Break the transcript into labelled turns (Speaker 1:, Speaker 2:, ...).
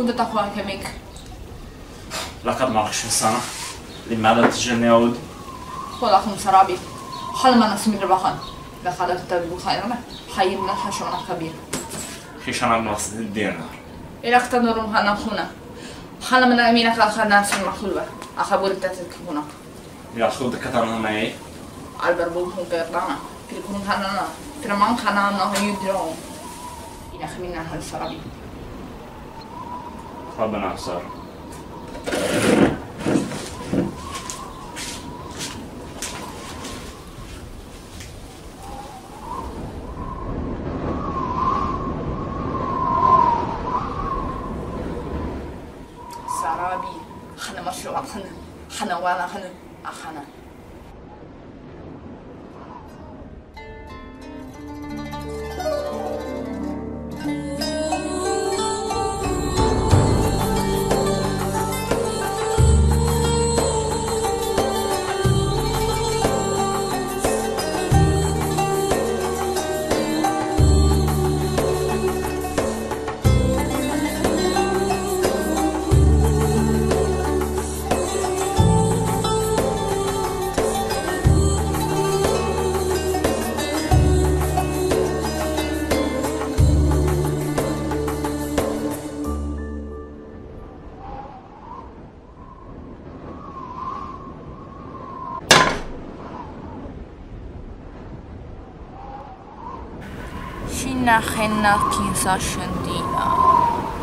Speaker 1: خذ تقوى كميك.
Speaker 2: لقد ما 20 سنة لماذا تجني يعود؟
Speaker 1: خذ أخم سرابي حل ما نسمي ربخان لخلق تبدو خيرنا حي من الحشرة كبير
Speaker 2: خيشنا بمقصد الدينار
Speaker 1: إلى اقتدروا هنخونا حل من أمينك الخنا في المخلوة أخبر تتكهونا
Speaker 2: يأخذ كترنا معي
Speaker 1: البربوم هم كيرنا كلكم خنا كرمان خنا نه يدرون إلى خمينا هالسرابي
Speaker 2: ربنا أخسر
Speaker 1: سرابي خنا مشروع خنا وانا خنا أخنا شينا خنا كيسا شندينا